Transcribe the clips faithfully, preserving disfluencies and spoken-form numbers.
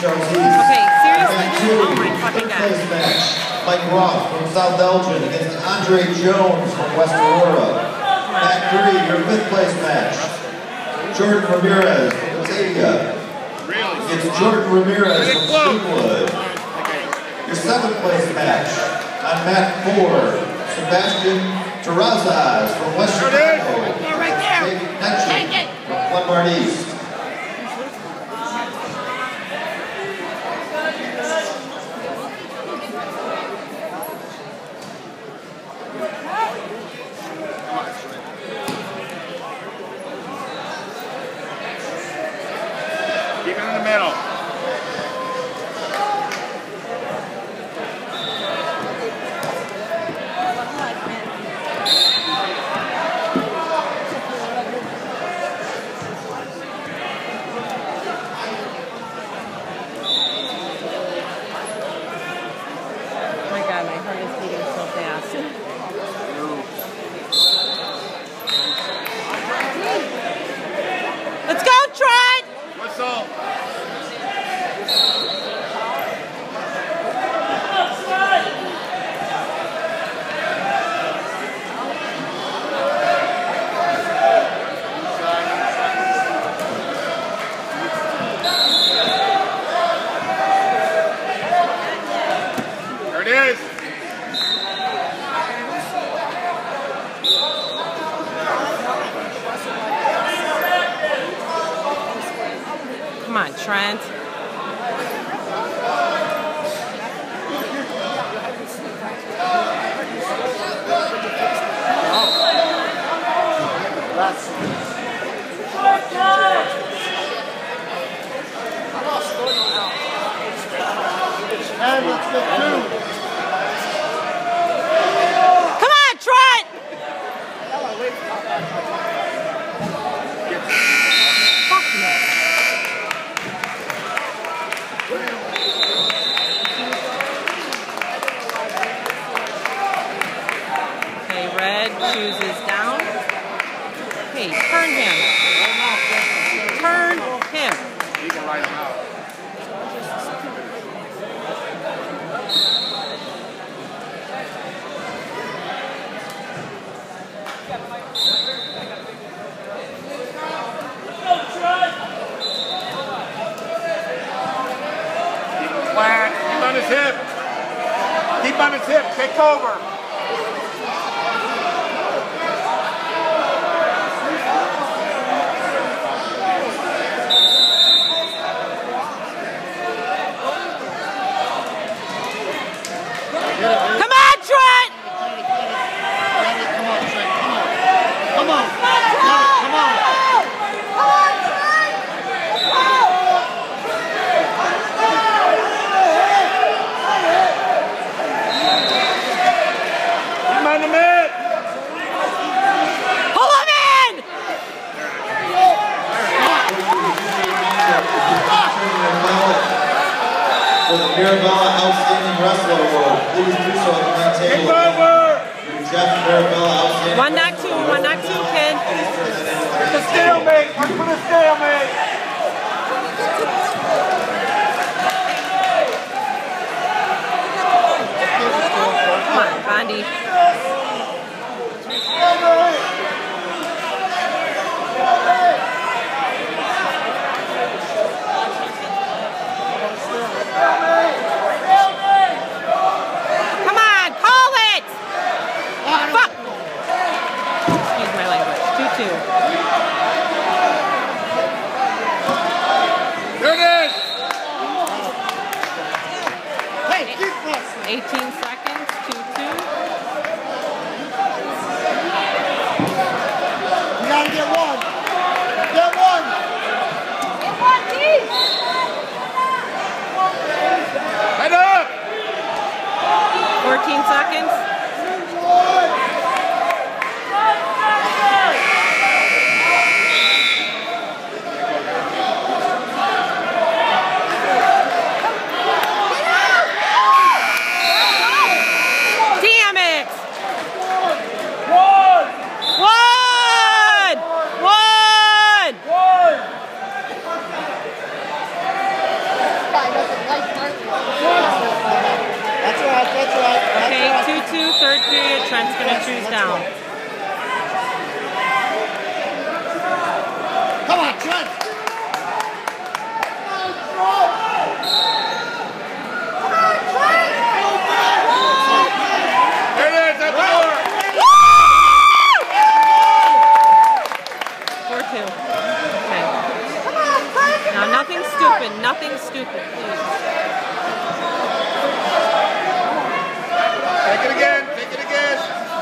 Okay, seriously? Oh my fucking god. Mike Roth from South Elgin against Andre Jones from West Aurora. Match three, your fifth place match. Jordan Ramirez from Batavia against Jordan Ramirez from Greenwood. Your seventh place match on mat four, Sebastian Terrazas from West Chicago. Right there. Take it. From Lombard East. Keep it in the middle. Oh my god, my heart is beating so fast. Let's go, Trent! Whistle. There it is. Come on, Trent. And it's the two. Come on, Trent! Fuck no. Okay, red chooses down. Okay, turn him. Turn him. You can write them out. Flat. Keep on his hip. Keep on his hip. Kick over. Come on, Trent! Come on, Trent. Come on. Come on. Come on. Come on. Come on, the mid. Pull him in! For the Mirabella Outstanding Wrestler Award, please do so at the main table. Kick over. Jeff Mirabella Outstanding One knock two, one knock two, kid. The stalemate. Look for the stalemate. Come on, Bondi. Come on, call it! Fuck! Excuse my language. two two. There it is. eighteen seconds, two two. You gotta get one. Get one. Get one, please! Head up. fourteen seconds. That's right, that's right. Okay, two two, third period. Trent's going to choose down. Come on, Trent! There it is, that's four. four two. Okay. Now, nothing stupid. Nothing stupid, please. Take it again, take it again.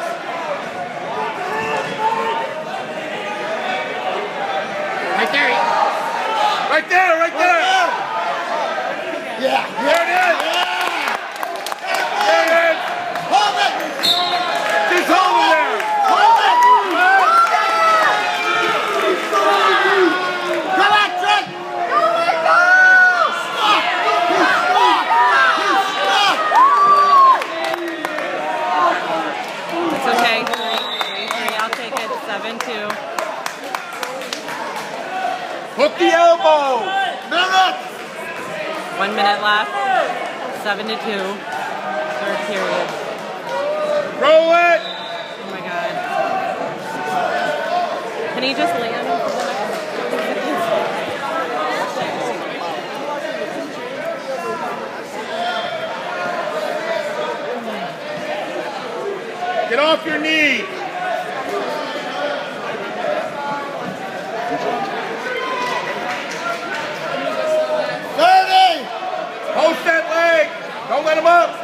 Right there. Right there, right there. Yeah, There it is. There it is. Hold it! Just hold it there. Hold it! Come on, Trent! Stop! He's stuck! He's stuck! It's okay. Three, three, three. I'll take it. seven two. Hook the elbow. Minute! One minute left. Seven to two. Third period. Roll it. Oh my God. Can he just land for the next Get off your knee. thirty! Post that leg. Don't let him up.